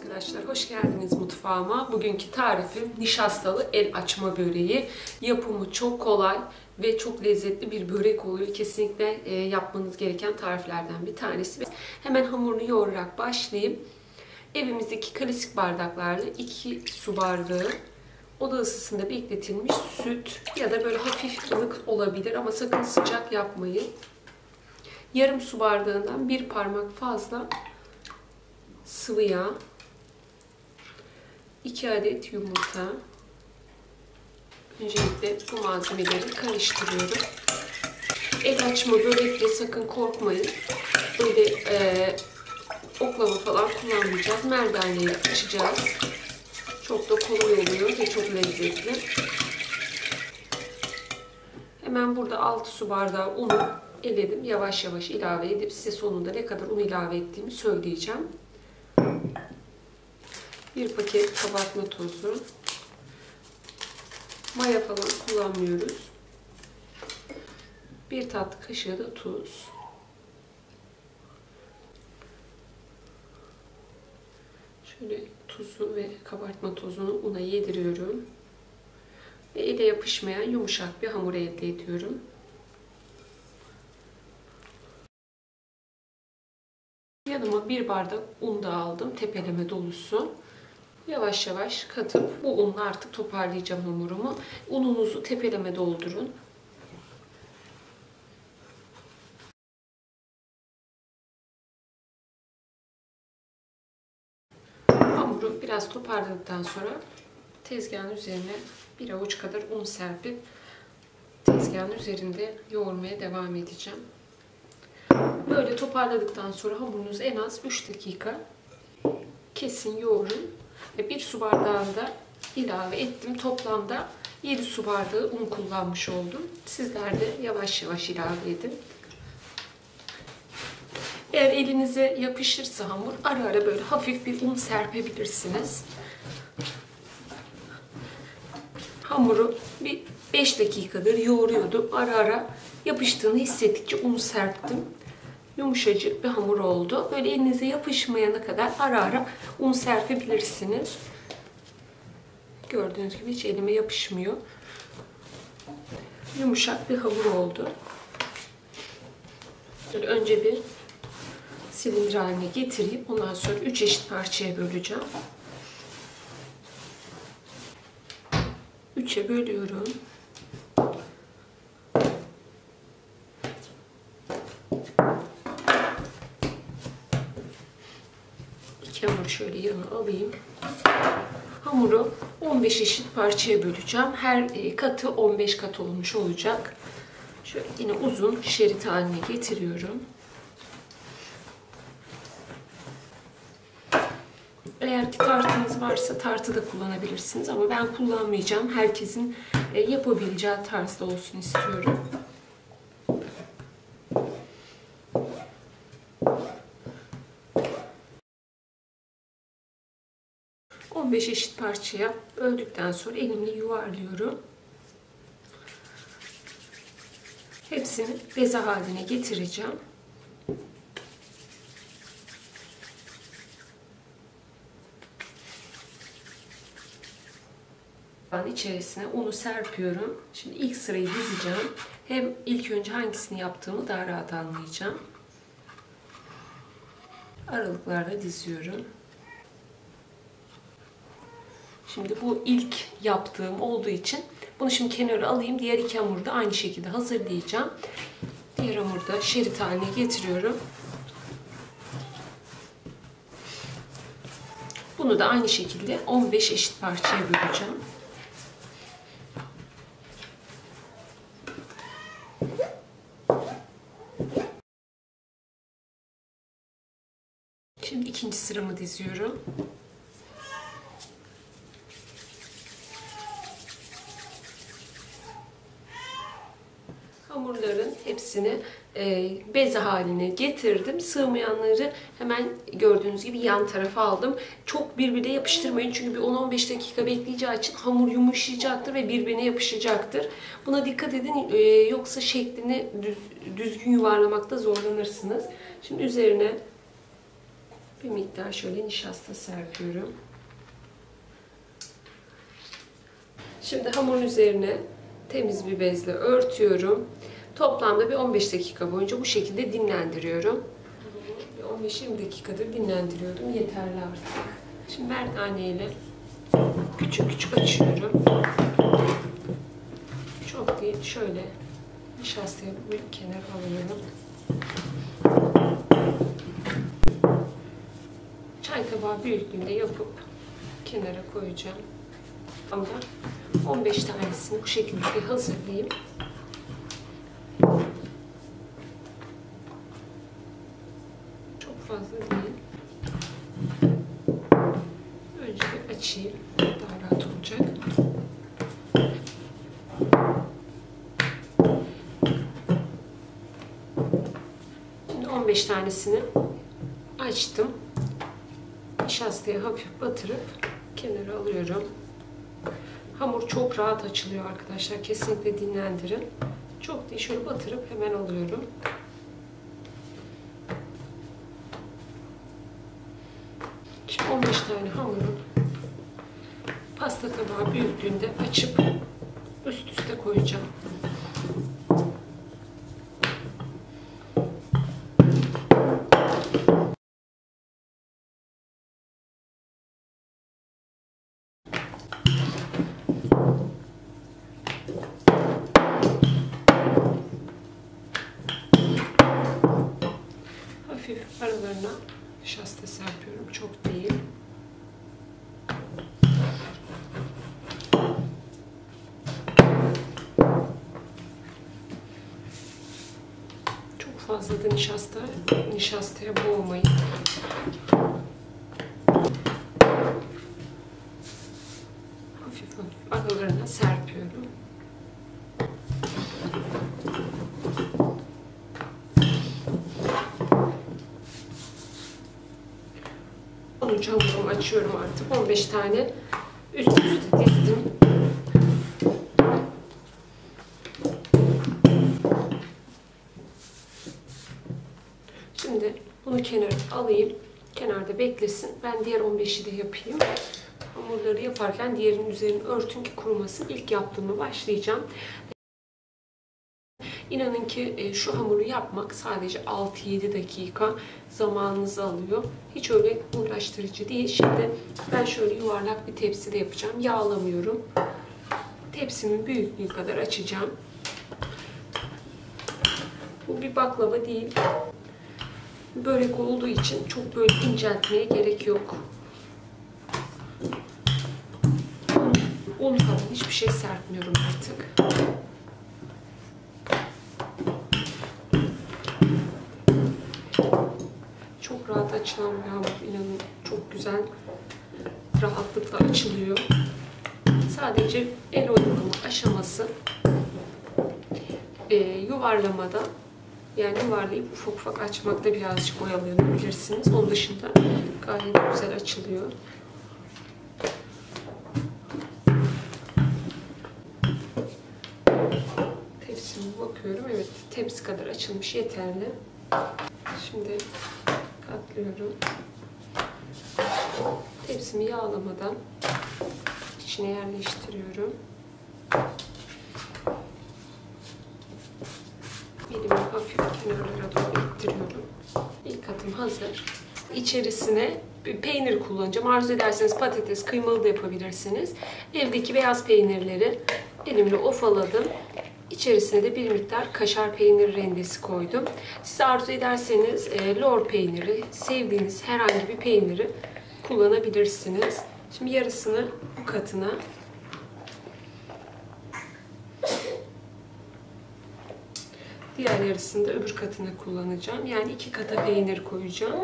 Arkadaşlar hoş geldiniz mutfağıma. Bugünkü tarifim nişastalı el açma böreği. Yapımı çok kolay ve çok lezzetli bir börek oluyor. Kesinlikle yapmanız gereken tariflerden bir tanesi. Hemen hamurunu yoğurarak başlayayım. Evimizdeki klasik bardaklarla 2 su bardağı oda ısısında bekletilmiş süt ya da böyle hafif ılık olabilir ama sakın sıcak yapmayın. Yarım su bardağından 1 parmak fazla sıvı yağ, 2 adet yumurta. Öncelikle bu malzemeleri karıştırıyorum. El açma börekle sakın korkmayın. Böyle oklava falan kullanmayacağız. Merdaneyle açacağız. Çok da kolay oluyor ve çok lezzetli. Hemen burada 6 su bardağı unu eledim. Yavaş yavaş ilave edip size sonunda ne kadar un ilave ettiğimi söyleyeceğim. 1 paket kabartma tozu. Maya falan kullanmıyoruz. 1 tatlı kaşığı da tuz. Şöyle tuzu ve kabartma tozunu una yediriyorum. Ve ele yapışmayan yumuşak bir hamur elde ediyorum. Yanıma 1 bardak un da aldım. Tepeleme dolusu. Yavaş yavaş katıp bu unla artık toparlayacağım hamurumu. Ununuzu tepeleme doldurun. Hamuru biraz toparladıktan sonra tezgahın üzerine 1 avuç kadar un serpip tezgahın üzerinde yoğurmaya devam edeceğim. Böyle toparladıktan sonra hamurunuzu en az 3 dakika kesin yoğurun. Ve 1 su bardağını da ilave ettim. Toplamda 7 su bardağı un kullanmış oldum. Sizler de yavaş yavaş ilave edin. Eğer elinize yapışırsa hamur ara ara böyle hafif bir un serpebilirsiniz. Hamuru bir 5 dakikadır yoğuruyordum. Ara ara yapıştığını hissettikçe un serptim. Yumuşacık bir hamur oldu. Böyle elinize yapışmayana kadar ara ara un serpebilirsiniz. Gördüğünüz gibi hiç elime yapışmıyor. Yumuşak bir hamur oldu. Böyle önce bir silindir haline getireyim. Ondan sonra 3 eşit parçaya böleceğim. 3'e bölüyorum. Hamuru şöyle yana alayım. Hamuru 15 eşit parçaya böleceğim. Her katı 15 kat olmuş olacak. Şöyle yine uzun şerit haline getiriyorum. Eğer ki tartınız varsa tartı da kullanabilirsiniz ama ben kullanmayacağım. Herkesin yapabileceği tarzda olsun istiyorum. 15 eşit parçaya böldükten sonra elimle yuvarlıyorum. Hepsini beze haline getireceğim. Ben içerisine unu serpiyorum. Şimdi ilk sırayı dizeceğim. Hem ilk önce hangisini yaptığımı daha rahat anlayacağım. Aralıklarla diziyorum. Şimdi bu ilk yaptığım olduğu için bunu şimdi kenara alayım. Diğer 2 hamuru da aynı şekilde hazırlayacağım. Diğer hamuru da şerit haline getiriyorum. Bunu da aynı şekilde 15 eşit parçaya böleceğim. Şimdi ikinci sıramı diziyorum. Hamurların hepsini beze haline getirdim. Sığmayanları hemen gördüğünüz gibi yan tarafa aldım. Çok birbirine yapıştırmayın çünkü bir 10-15 dakika bekleyeceği için hamur yumuşayacaktır ve birbirine yapışacaktır. Buna dikkat edin yoksa şeklini düzgün yuvarlamakta zorlanırsınız. Şimdi üzerine Bir miktar şöyle nişasta serpiyorum. Şimdi hamurun üzerine temiz bir bezle örtüyorum. Toplamda bir 15 dakika boyunca bu şekilde dinlendiriyorum. 15-20 dakikadır dinlendiriyorum. Yeterli artık. Şimdi merdane ile küçük küçük açıyorum. Çok değil. Şöyle nişastayı bir kenara alıyorum. Çay tabağı büyüklüğünde yapıp kenara koyacağım. Ama 15 tanesini bu şekilde hazırlayayım. Çok fazla değil. Önce bir açayım. Daha rahat olacak. Şimdi 15 tanesini açtım. Nişastayı hafif batırıp kenara alıyorum. Hamur çok rahat açılıyor arkadaşlar. Kesinlikle dinlendirin. Çok değil, şöyle batırıp hemen alıyorum. Şimdi 15 tane hamuru pasta tabağı büyüklüğünde açıp üst üste koyacağım. Hafif aralarına nişasta serpiyorum. Çok değil. Çok fazla da nişastaya boğmayın. Hafif hafif aralarına serpiyorum. Hamurumu açıyorum artık. 15 tane üst üste dizdim. Şimdi bunu kenara alayım. Kenarda beklesin. Ben diğer 15'i de yapayım. Hamurları yaparken diğerinin üzerini örtün ki kurumasın. İlk yaptığımı başlayacağım. İnanın ki şu hamuru yapmak sadece 6-7 dakika zamanınızı alıyor. Hiç öyle uğraştırıcı değil. Şimdi ben şöyle yuvarlak bir tepside yapacağım. Yağlamıyorum. Tepsimin büyüklüğü kadar açacağım. Bu bir baklava değil. Börek olduğu için çok böyle inceltmeye gerek yok. Un falan hiçbir şey serpmiyorum artık. Çok rahat açılan bir hamur. İnanın çok güzel, rahatlıkla açılıyor. Sadece el oynama aşaması yuvarlamada, yani yuvarlayıp ufak ufak açmakta birazcık oyalanabilirsiniz. Onun dışında gayet güzel açılıyor. Tepsime bakıyorum. Evet, tepsi kadar açılmış, yeterli. Şimdi katlıyorum. Tepsimi yağlamadan içine yerleştiriyorum. Elimi hafif kenarlara doğru ittiriyorum. İlk katım hazır. İçerisine peynir kullanacağım. Arzu ederseniz patates, kıymalı da yapabilirsiniz. Evdeki beyaz peynirleri elimle ofaladım. İçerisine de bir miktar kaşar peynir rendesi koydum. Siz arzu ederseniz lor peyniri, sevdiğiniz herhangi bir peyniri kullanabilirsiniz. Şimdi yarısını bu katına, diğer yarısını da öbür katına kullanacağım. Yani 2 kata peynir koyacağım.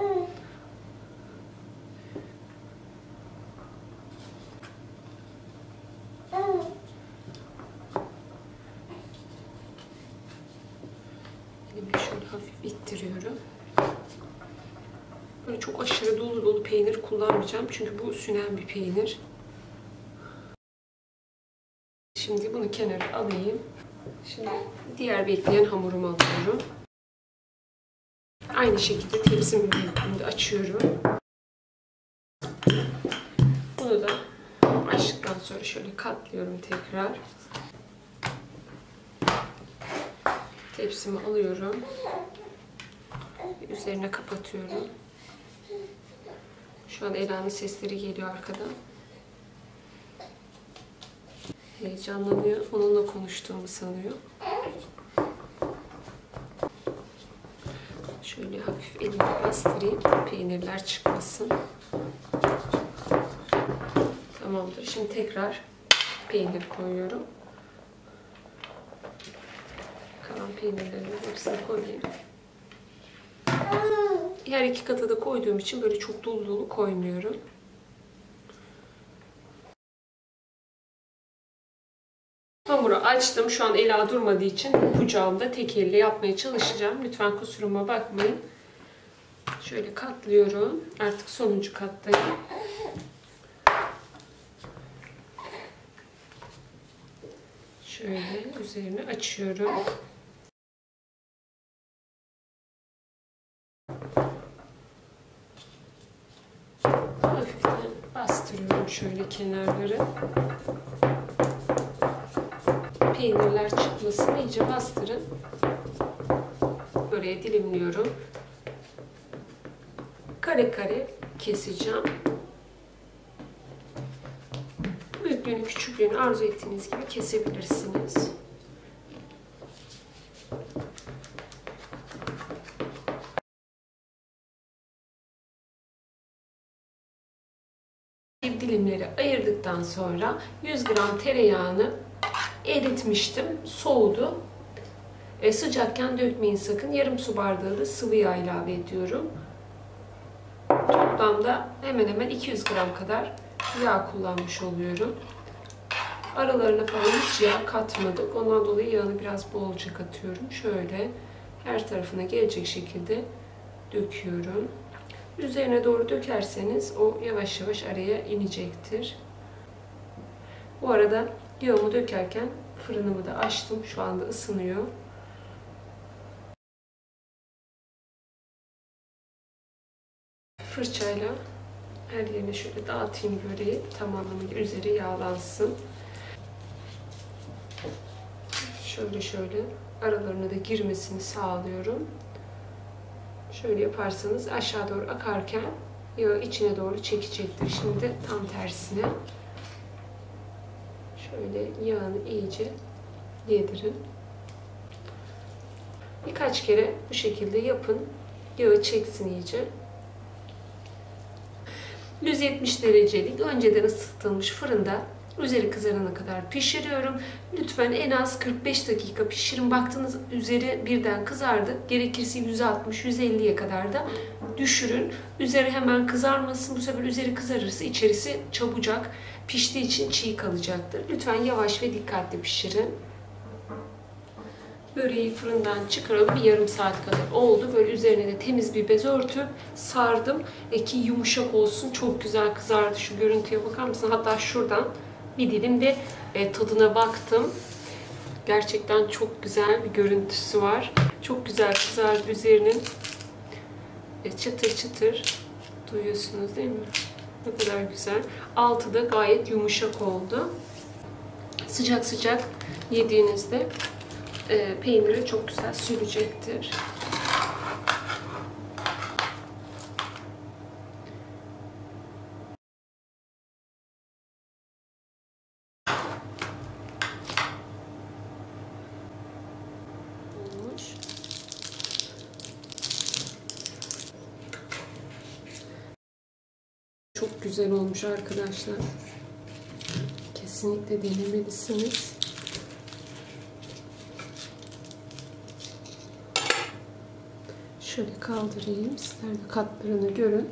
Elimi şöyle hafif ittiriyorum. Böyle çok aşırı dolu dolu peynir kullanmayacağım. Çünkü bu sünen bir peynir. Şimdi bunu kenara alayım. Şimdi diğer bekleyen hamurumu alıyorum. Aynı şekilde tepsimin büyüklüğünde açıyorum. sonra şöyle katlıyorum tekrar. Tepsimi alıyorum. Üzerine kapatıyorum. Şu an Ela'nın sesleri geliyor arkadan. Heyecanlanıyor. Onunla konuştuğumu sanıyor. Şöyle hafif elimle bastırayım. Peynirler çıkmasın. Tamamdır. Şimdi tekrar peynir koyuyorum. Kalan peynirlerin hepsini koyayım. Her iki kata da koyduğum için böyle çok dolu dolu koymuyorum. Hamuru açtım. Şu an Ela durmadığı için kucağımda tek elle yapmaya çalışacağım. Lütfen kusuruma bakmayın. Şöyle katlıyorum. Artık sonuncu kattayım. Şöyle üzerini açıyorum. Hafiften bastırıyorum şöyle kenarları. Peynirler çıkmasın, iyice bastırın. Böreği dilimliyorum. Kare kare keseceğim. Büyüklüğünü, küçüklüğünü arzu ettiğiniz gibi kesebilirsiniz. Dilimleri ayırdıktan sonra 100 gram tereyağını eritmiştim. Soğudu. Sıcakken dökmeyin sakın. Yarım su bardağı da sıvı yağ ilave ediyorum. Toplamda hemen hemen 200 gram kadar yağ kullanmış oluyorum. Aralarına falan hiç yağ katmadık. Ondan dolayı yağını biraz bolca katıyorum. Şöyle her tarafına gelecek şekilde döküyorum. Üzerine doğru dökerseniz o yavaş yavaş araya inecektir. Bu arada yağımı dökerken fırınımı da açtım. Şu anda ısınıyor. Fırçayla her yerine şöyle dağıtayım böreği. Tamamıyla üzeri yağlansın. Şöyle aralarına da girmesini sağlıyorum. Şöyle yaparsanız aşağı doğru akarken yağı içine doğru çekecektir. Şimdi tam tersine şöyle yağını iyice yedirin. Birkaç kere bu şekilde yapın. Yağı çeksin iyice. 170 derecelik önceden ısıtılmış fırında üzeri kızarana kadar pişiriyorum. Lütfen en az 45 dakika pişirin. Baktığınız üzeri birden kızardı. Gerekirse 160-150'ye kadar da düşürün. Üzeri hemen kızarmasın. Bu sefer üzeri kızarırsa içerisi çabucak piştiği için çiğ kalacaktır. Lütfen yavaş ve dikkatli pişirin. Böreği fırından çıkaralım. Bir yarım saat kadar oldu. Böyle üzerine de temiz bir bez örtüp sardım. Ki yumuşak olsun. Çok güzel kızardı. Şu görüntüye bakar mısın? Hatta şuradan bir dilim de tadına baktım. Gerçekten çok güzel bir görüntüsü var. Çok güzel kızardı. Üzerinin çıtır çıtır duyuyorsunuz değil mi? Ne kadar güzel. Altı da gayet yumuşak oldu. Sıcak sıcak yediğinizde peyniri çok güzel sürecektir. Olmuş. Çok güzel olmuş arkadaşlar. Kesinlikle denemelisiniz. Şöyle kaldırayım. Sizler de katlarını görün.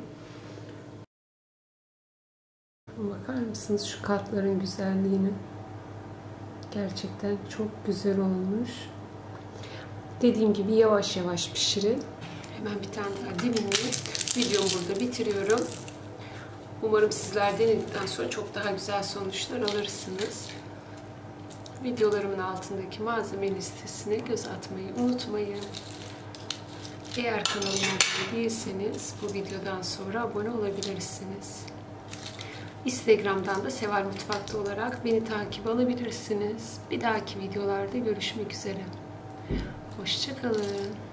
Bakar mısınız şu katların güzelliğine? Gerçekten çok güzel olmuş. Dediğim gibi yavaş yavaş pişirin. Hemen bir tane daha dilimleyip videomu burada bitiriyorum. Umarım sizler denedikten sonra çok daha güzel sonuçlar alırsınız. Videolarımın altındaki malzeme listesine göz atmayı unutmayın. Eğer kanalıma abone değilseniz bu videodan sonra abone olabilirsiniz. Instagram'dan da Seval Mutfak'ta olarak beni takip alabilirsiniz. Bir dahaki videolarda görüşmek üzere. Hoşça kalın.